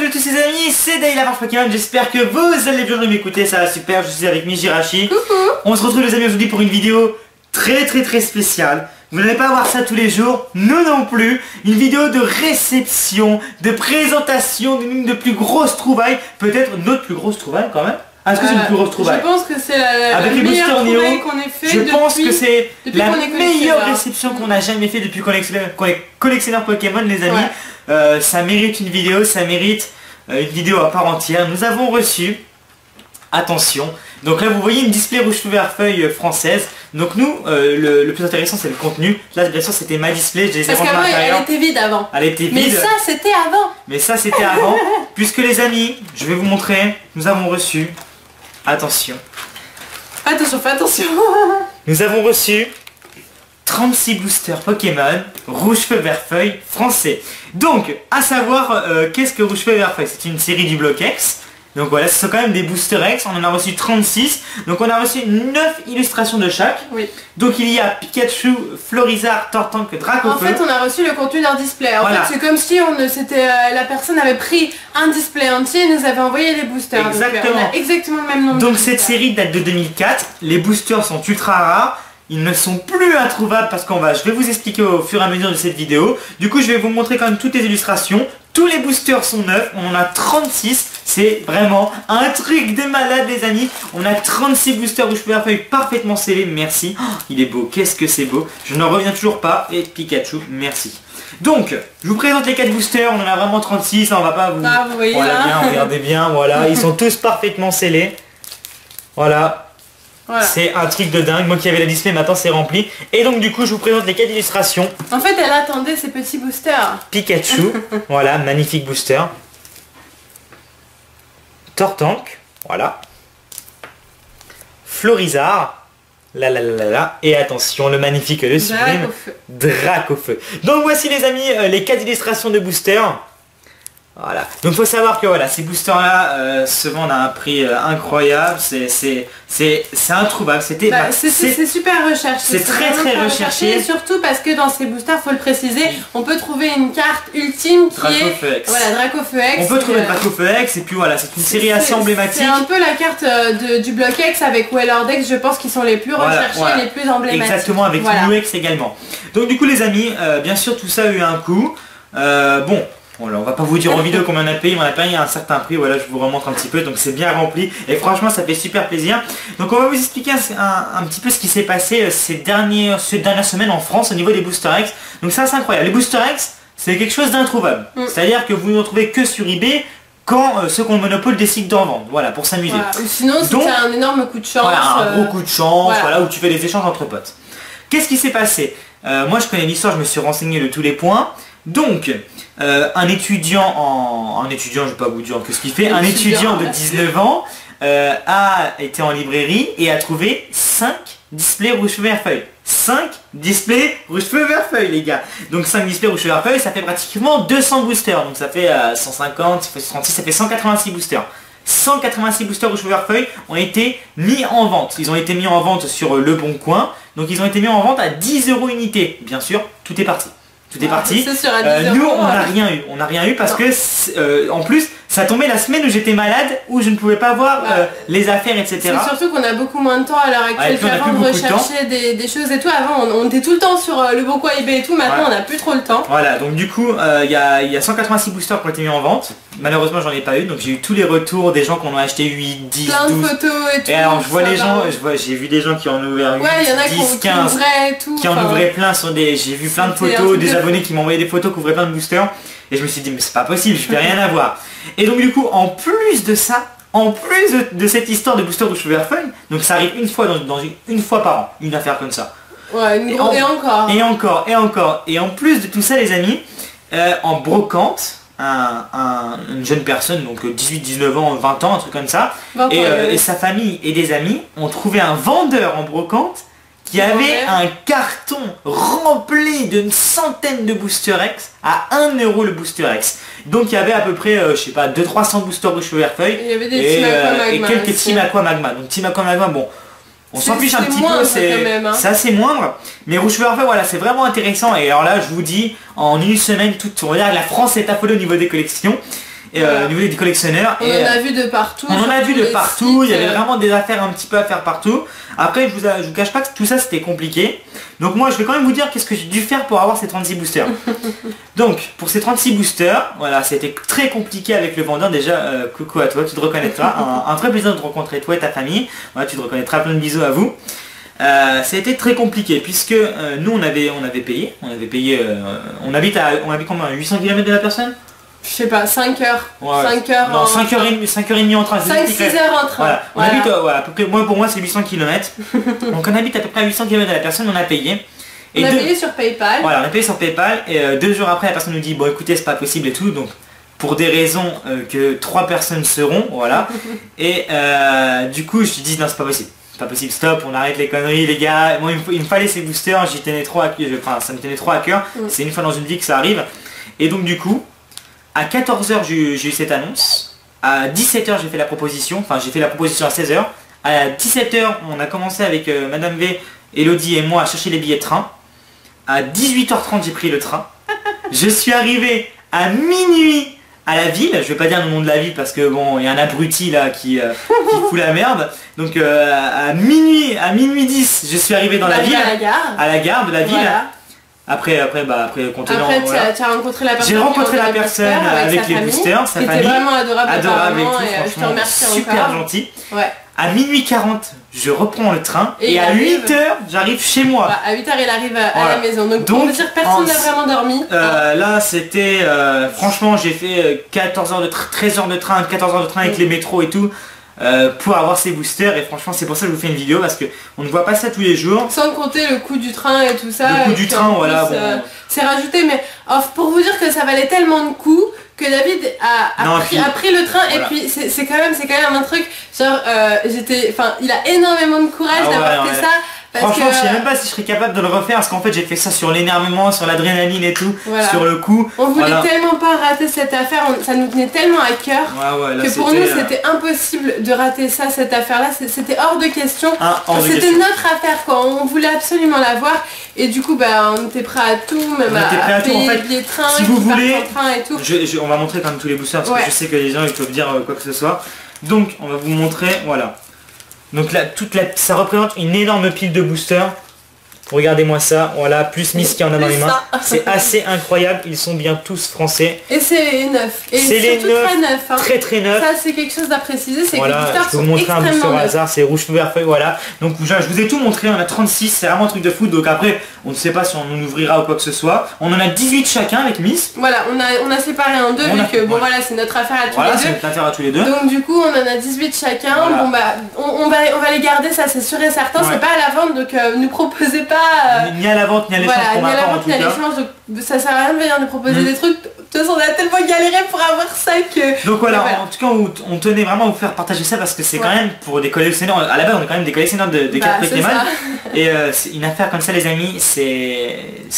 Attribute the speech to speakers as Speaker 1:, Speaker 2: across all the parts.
Speaker 1: salut à tous les amis, c'est Day la Pokémon, j'espère que vous allez bien m'écouter, ça va super, je suis avec Mijirachi.
Speaker 2: Coucou.
Speaker 1: On se retrouve les amis aujourd'hui pour une vidéo très spéciale. Vous n'allez pas voir ça tous les jours, nous non plus. Une vidéo de réception, de présentation d'une de plus grosses trouvailles, peut-être notre plus grosse trouvaille quand même. Est-ce que c'est une plus grosse trouvaille?
Speaker 2: Je pense que c'est la
Speaker 1: meilleure
Speaker 2: trouvaille qu'on ait fait.
Speaker 1: Je pense que c'est la meilleure réception qu'on a jamais fait depuis qu'on est collectionneur Pokémon les amis. Ouais. Ça mérite une vidéo, ça mérite une vidéo à part entière. Nous avons reçu, attention, donc là vous voyez une display rouge feu vert feuille française. Donc nous, le plus intéressant c'est le contenu. Là bien sûr c'était ma display, je les ai
Speaker 2: rendus à l'intérieur. Elle était vide avant.
Speaker 1: Elle était vide.
Speaker 2: Mais ça c'était avant.
Speaker 1: Mais ça c'était avant. Puisque les amis, je vais vous montrer, nous avons reçu, attention.
Speaker 2: Attention, fais attention.
Speaker 1: Nous avons reçu 36 boosters Pokémon rouge feu vert feuille français. Donc, à savoir, qu'est-ce que rouge feu vert feuille? C'est une série du bloc X. Donc voilà, ce sont quand même des boosters X, on en a reçu 36. Donc on a reçu 9 illustrations de chaque.
Speaker 2: Oui.
Speaker 1: Donc il y a Pikachu, Florizard, Tortank, Dracofeu.
Speaker 2: En fait on a reçu le contenu d'un display. En fait c'est comme si la personne avait pris un display entier et nous avait envoyé les boosters.
Speaker 1: Exactement.
Speaker 2: Donc, on a exactement le même nombre
Speaker 1: donc
Speaker 2: de
Speaker 1: cette série date de 2004. Les boosters sont ultra rares. Ils ne sont plus introuvables parce je vais vous expliquer au fur et à mesure de cette vidéo. Du coup je vais vous montrer quand même toutes les illustrations. Tous les boosters sont neufs, on en a 36, c'est vraiment un truc de malade les amis. On a 36 boosters rouge feu vert feuille parfaitement scellés, merci. Oh, il est beau, qu'est-ce que c'est beau. Je n'en reviens toujours pas, et Pikachu, merci. Donc, je vous présente les 4 boosters, on en a vraiment 36, on va pas vous...
Speaker 2: Ah, vous voyez
Speaker 1: voilà,
Speaker 2: là.
Speaker 1: bien, regardez bien, voilà, ils sont tous parfaitement scellés. Voilà. Voilà. C'est un truc de dingue, moi qui avais la display maintenant c'est rempli. Et donc du coup je vous présente les 4 illustrations.
Speaker 2: En fait elle attendait ces petits boosters.
Speaker 1: Pikachu, voilà, magnifique booster. Tortank, voilà. Florizard, là. Et attention, le magnifique, le sublime, Dracofeu. Donc voici les amis, les 4 illustrations de boosters. Voilà, donc faut savoir que voilà, ces boosters là se vendent à un prix incroyable, c'est introuvable,
Speaker 2: c'est super recherché,
Speaker 1: c'est très recherché,
Speaker 2: surtout parce que dans ces boosters, faut le préciser, on peut trouver une carte ultime qui est Dracofeu X.
Speaker 1: On peut trouver Dracofeu X et puis voilà, c'est une série assez emblématique.
Speaker 2: C'est un peu la carte du bloc X avec Welordex, je pense qu'ils sont les plus recherchés et les plus emblématiques.
Speaker 1: Exactement, avec X également. Donc du coup les amis, bien sûr tout ça a eu un coût, bon. Voilà, on va pas vous dire en vidéo combien on a payé, mais on a payé un certain prix, voilà je vous remontre un petit peu, donc c'est bien rempli et franchement ça fait super plaisir. Donc on va vous expliquer un petit peu ce qui s'est passé ces dernières semaines en France au niveau des Booster X. Donc ça c'est incroyable, les Booster X c'est quelque chose d'introuvable, c'est-à-dire que vous ne retrouvez que sur eBay quand ceux qui ont le monopole décident d'en vendre, voilà, pour s'amuser.
Speaker 2: Voilà. Sinon c'est un énorme coup de chance.
Speaker 1: Voilà, un gros coup de chance, voilà, où tu fais des échanges entre potes. Qu'est-ce qui s'est passé? Moi je connais l'histoire, je me suis renseigné de tous les points. Donc, un étudiant, je vais pas vous dire ce qu'il fait, un étudiant de 19 ans a été en librairie et a trouvé 5 displays rouge feu vert feuille. 5 displays rouge feu vert feuille les gars. Donc 5 displays rouge feu vert feuille, ça fait pratiquement 200 boosters. Donc ça fait 150, ça fait 36, ça fait 186 boosters. 186 boosters rouge feu vert feuille ont été mis en vente. Ils ont été mis en vente sur Le Bon Coin. Donc ils ont été mis en vente à 10 € unité. Bien sûr, tout est parti. Tout est parti. Nous, on n'a rien eu parce que, en plus, ça tombait la semaine où j'étais malade, où je ne pouvais pas voir les affaires, etc. C'est
Speaker 2: surtout qu'on a beaucoup moins de temps à l'heure actuelle qu'avant de rechercher des choses et tout. Avant, on était tout le temps sur Le Bon Coin, eBay et tout. Maintenant, on n'a plus trop le temps. Voilà,
Speaker 1: donc du coup, il y a 186 boosters qui ont été mis en vente. Malheureusement, j'en ai pas eu. Donc j'ai eu tous les retours des gens qui en ont acheté 8, 10,
Speaker 2: plein
Speaker 1: 12.
Speaker 2: de photos et tout.
Speaker 1: Et alors, je vois les gens, j'ai vu des gens qui en ont ouvert 8, 10, 15, qui en ouvraient plein sur des... J'ai vu plein de photos, des abonnés qui m'envoyaient des photos qui ouvraient plein de boosters. Et je me suis dit, mais c'est pas possible, je vais rien avoir. Et donc du coup, en plus de ça, en plus de cette histoire de booster rouge feu vert feuille, donc ça arrive une fois une fois par an, une affaire comme ça.
Speaker 2: Ouais, et encore.
Speaker 1: Et en plus de tout ça les amis, en brocante, une jeune personne, donc 18, 19 ans, 20 ans, un truc comme ça, et sa famille et des amis ont trouvé un vendeur en brocante qui avait un carton rempli d'une centaine de Booster X à 1 € le Booster X. Donc il y avait à peu près, je sais pas, 200-300 boosters rouge feu vert feuille.
Speaker 2: Il y avait des Team Aqua Magma
Speaker 1: et quelques Team Aqua Magma. Donc Team Aqua Magma, bon, on s'en fiche un petit peu, c'est assez moindre. Mais rouge feu vert feuille, voilà, c'est vraiment intéressant. Et alors là, je vous dis, en une semaine, on regarde, la France est affolée au niveau des collections. et au niveau des collectionneurs.
Speaker 2: On en a vu de partout.
Speaker 1: On en a vu de partout, il y avait vraiment des affaires un petit peu à faire partout. Après je vous cache pas que tout ça c'était compliqué. Donc moi je vais quand même vous dire qu'est-ce que j'ai dû faire pour avoir ces 36 boosters. Donc pour ces 36 boosters, voilà, c'était très compliqué avec le vendeur. Déjà coucou à toi, tu te reconnaîtras. Un vrai plaisir de te rencontrer, toi et ta famille. Voilà, tu te reconnaîtras, plein de bisous à vous. Ça a été très compliqué puisque nous on avait payé, on habite combien, 800 km de la personne?
Speaker 2: Je sais pas, 5 heures.
Speaker 1: Ouais.
Speaker 2: 5 heures.
Speaker 1: Non, 5h30 en train.
Speaker 2: 5-6 heures en train.
Speaker 1: Voilà. On habite à peu près, pour moi c'est 800 km. Donc on habite à peu près à 800 km de la personne, on a payé.
Speaker 2: On a payé sur PayPal.
Speaker 1: Voilà, on a payé sur PayPal et 2 jours après la personne nous dit bon écoutez c'est pas possible et tout, donc pour des raisons que 3 personnes seront, voilà. Et du coup je lui dis non c'est pas possible. C'est pas possible, stop, on arrête les conneries les gars. Moi il me fallait ces boosters, j'y tenais trop à cœur, ça me tenait trop à cœur. C'est une fois dans une vie que ça arrive. Et donc du coup, à 14h j'ai eu cette annonce. À 17h j'ai fait la proposition, enfin j'ai fait la proposition à 16h. À 17h on a commencé avec Madame V, Elodie et moi à chercher les billets de train. À 18h30 j'ai pris le train. Je suis arrivé à minuit à la ville, je vais pas dire le nom de la ville parce que bon, il y a un abruti là qui fout la merde. Donc à minuit 10, je suis arrivé dans la ville, à la gare de la ville. Voilà. Après contenant.
Speaker 2: Après tu as rencontré la personne.
Speaker 1: J'ai rencontré la personne avec les boosters, sa famille.
Speaker 2: C'était vraiment adorable
Speaker 1: et tout,
Speaker 2: et je te remercie
Speaker 1: super
Speaker 2: encore.
Speaker 1: gentil.
Speaker 2: Ouais.
Speaker 1: À minuit 40, je reprends le train et à 8h, j'arrive chez moi.
Speaker 2: Bah, à 8h, il arrive à la maison. Donc on veut dire personne n'a vraiment dormi.
Speaker 1: Là, c'était... franchement, j'ai fait 13 heures de train avec les métros et tout. Pour avoir ces boosters et franchement c'est pour ça que je vous fais une vidéo parce que on ne voit pas ça tous les jours.
Speaker 2: Sans compter le coût du train et tout ça.
Speaker 1: Le coût du train, voilà.
Speaker 2: C'est rajouté, mais pour vous dire que ça valait tellement de coups que David a pris le train. Et puis c'est quand même un truc genre il a énormément de courage d'avoir fait ça.
Speaker 1: Franchement je sais même pas si je serais capable de le refaire parce qu'en fait j'ai fait ça sur l'énervement, sur l'adrénaline et tout, sur le coup.
Speaker 2: On voulait tellement pas rater cette affaire, ça nous tenait tellement à cœur que pour nous c'était impossible de rater ça, cette affaire là, c'était hors de question. C'était notre affaire quoi, on voulait absolument la voir et du coup on était prêt à tout, même à payer les billets de train,
Speaker 1: si vous voulez,
Speaker 2: train et tout.
Speaker 1: On va montrer quand même tous les boosters parce que je sais que les gens ils peuvent dire quoi que ce soit. Donc on va vous montrer, voilà. Donc là, ça représente une énorme pile de boosters. Regardez-moi ça, voilà, plus Miss qui en a dans les mains. C'est assez incroyable, ils sont bien tous français.
Speaker 2: Et c'est les neufs. Et
Speaker 1: c'est les neufs,
Speaker 2: très neufs. Hein.
Speaker 1: Très neufs.
Speaker 2: Ça c'est quelque chose à préciser, c'est que les boosters
Speaker 1: je peux vous montrer un booster au hasard, c'est rouge vert feuille, voilà. Donc je vous ai tout montré, on a 36, c'est vraiment un truc de foot. Donc après, on ne sait pas si on en ouvrira ou quoi que ce soit. On en a 18 chacun avec Miss.
Speaker 2: Voilà, on a séparé en deux, vu que bon voilà, c'est notre affaire à tous les deux.
Speaker 1: Voilà, c'est notre affaire à tous les deux.
Speaker 2: Donc du coup, on en a 18 chacun. Bon on va les garder, ça c'est sûr et certain. C'est pas à la vente, donc ne proposez pas...
Speaker 1: Ni à la vente, ni à l'échange pour ma part en tout cas.
Speaker 2: Donc ça sert à rien de venir nous proposer des trucs. De toute façon on a tellement galéré pour avoir ça que...
Speaker 1: Donc voilà, en tout cas on tenait vraiment à vous faire partager ça parce que c'est quand même pour des collectionneurs, à la base on est quand même des collectionneurs de cartes Pokémon. Et une affaire comme ça les amis, c'est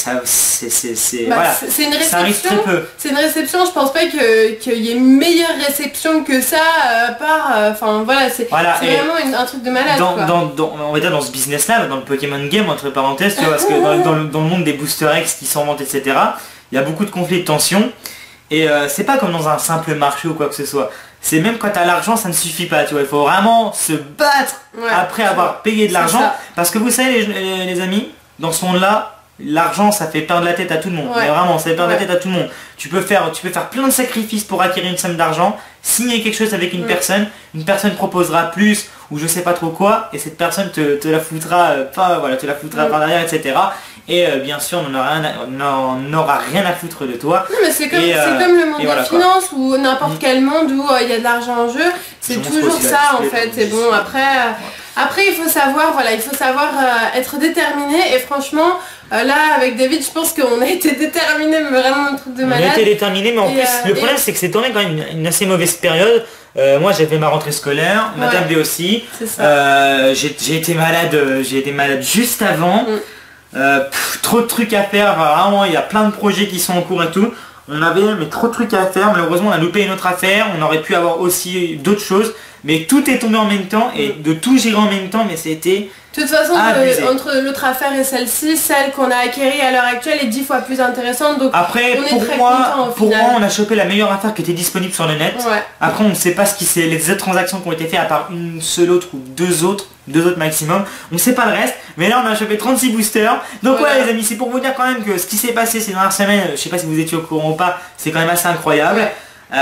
Speaker 2: une réception,
Speaker 1: ça arrive très peu.
Speaker 2: C'est une réception, je pense pas qu'il y ait une meilleure réception que ça enfin voilà, c'est vraiment un truc de malade
Speaker 1: on va dire dans ce business là, dans le Pokémon game entre parenthèses, tu vois, parce que dans le monde des Booster X qui sont vendus etc, il y a beaucoup de conflits de tension et c'est pas comme dans un simple marché ou quoi que ce soit. C'est même quand t'as l'argent ça ne suffit pas, tu vois, il faut vraiment se battre après avoir payé de l'argent parce que vous savez les amis, dans ce monde là l'argent ça fait perdre la tête à tout le monde, mais vraiment ça fait perdre la tête à tout le monde. Tu peux faire plein de sacrifices pour acquérir une somme d'argent, signer quelque chose avec une personne proposera plus ou je sais pas trop quoi et cette personne te la foutra te la foutra par derrière etc. Et bien sûr on n'aura rien à foutre de toi.
Speaker 2: Non mais c'est comme le monde des finances ou n'importe quel monde où il y a de l'argent en jeu, c'est toujours ça en fait. Et bon après il faut savoir être déterminé et franchement là avec David je pense qu'on a été déterminé, mais vraiment un truc de malade.
Speaker 1: On a été déterminé mais en plus le problème c'est que c'est tombé quand même une assez mauvaise période. Moi j'ai fait ma rentrée scolaire, Madame D aussi. J'ai été malade juste avant. Trop de trucs à faire, vraiment il y a plein de projets qui sont en cours et tout. On avait trop de trucs à faire, malheureusement on a loupé une autre affaire, on aurait pu avoir aussi d'autres choses. Mais tout est tombé en même temps et de tout gérer en même temps, mais c'était
Speaker 2: De toute façon, entre l'autre affaire et celle-ci, celle qu'on a acquérie à l'heure actuelle est 10 fois plus intéressante. Donc
Speaker 1: après, pour moi, on a chopé la meilleure affaire qui était disponible sur le net. Ouais. Après, on ne sait pas ce qui c'est, les autres transactions qui ont été faites à part une seule autre ou deux autres maximum. On ne sait pas le reste. Mais là, on a chopé 36 boosters. Donc voilà, les amis, c'est pour vous dire quand même que ce qui s'est passé ces dernières semaines, je sais pas si vous étiez au courant ou pas, c'est quand même assez incroyable. Ouais.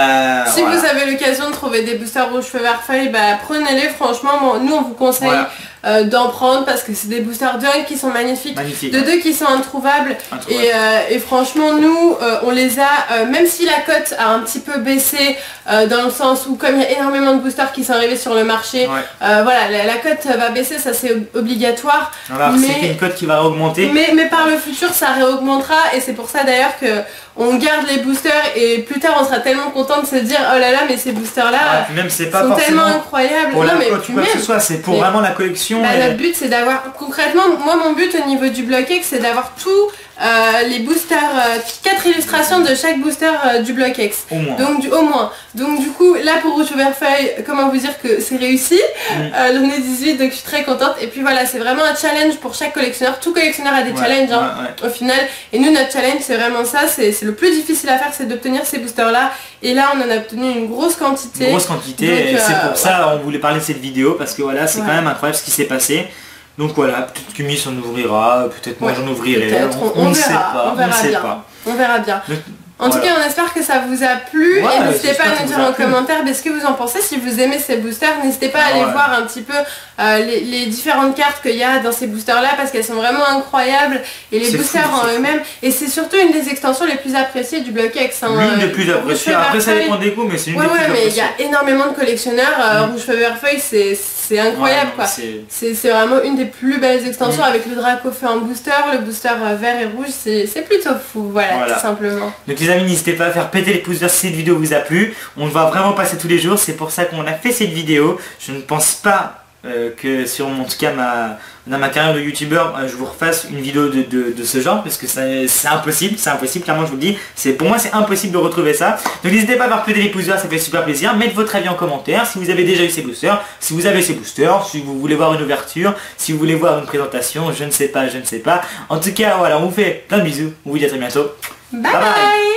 Speaker 2: Si vous avez l'occasion de trouver des boosters rouge feu vert feuille, prenez-les, franchement, nous on vous conseille d'en prendre parce que c'est des boosters de 1 qui sont magnifiques, de 2 qui sont introuvables. Et franchement nous on les a, même si la cote a un petit peu baissé dans le sens où comme il y a énormément de boosters qui sont arrivés sur le marché, voilà, la cote va baisser, ça c'est obligatoire.
Speaker 1: C'est une cote qui va augmenter.
Speaker 2: Mais par le futur ça réaugmentera et c'est pour ça d'ailleurs que on garde les boosters et plus tard on sera tellement content de se dire oh là là mais ces boosters là
Speaker 1: même c'est pas
Speaker 2: sont tellement incroyables.
Speaker 1: Pour la cote ou quoi que ce soit, c'est pour vraiment la collection.
Speaker 2: Notre but c'est d'avoir, concrètement, moi mon but au niveau du BlockX c'est d'avoir tous les boosters, 4 illustrations de chaque booster du BlockX. Au moins. Donc du coup là pour Rouge Vert Feuille, comment vous dire que c'est réussi. J'en ai 18 donc je suis très contente. Et puis voilà, c'est vraiment un challenge pour chaque collectionneur. Tout collectionneur a des challenges au final. Et nous notre challenge c'est vraiment ça, c'est le plus difficile à faire, c'est d'obtenir ces boosters là. Et là on en a obtenu une grosse quantité.
Speaker 1: Et c'est pour ça on voulait parler de cette vidéo parce que voilà c'est quand même incroyable ce qui s'est passé. Donc voilà, peut-être que Miss en ouvrira, peut-être moi j'en ouvrirai, on ne sait pas,
Speaker 2: on verra bien. En tout cas, on espère que ça vous a plu et n'hésitez pas à nous dire en commentaire ce que vous en pensez. Si vous aimez ces boosters, n'hésitez pas à aller voir un petit peu les différentes cartes qu'il y a dans ces boosters là parce qu'elles sont vraiment incroyables et les boosters en eux-mêmes. Et c'est surtout une des extensions les plus appréciées du BlockX.
Speaker 1: L'une des plus appréciées, après ça dépend des goûts mais c'est une des plus appréciées.
Speaker 2: Mais il y a énormément de collectionneurs, Rouge Feu Vert Feuille c'est incroyable quoi. C'est vraiment une des plus belles extensions avec le Draco Feu en booster, le booster vert et rouge, c'est plutôt fou, voilà tout simplement.
Speaker 1: Donc les amis, n'hésitez pas à faire péter les pouces verts si cette vidéo vous a plu. On va vraiment passer tous les jours, c'est pour ça qu'on a fait cette vidéo. Je ne pense pas que sur en tout cas dans ma carrière de youtubeur je vous refasse une vidéo de ce genre parce que c'est impossible, clairement je vous le dis, pour moi c'est impossible de retrouver ça. Donc n'hésitez pas à faire péter les pouces verts, ça fait super plaisir. Mettez votre avis en commentaire, si vous avez déjà eu ces boosters, si vous avez ces boosters, si vous voulez voir une ouverture, si vous voulez voir une présentation, je ne sais pas. En tout cas voilà, on vous fait plein de bisous, on vous dit à très bientôt.
Speaker 2: Bye bye.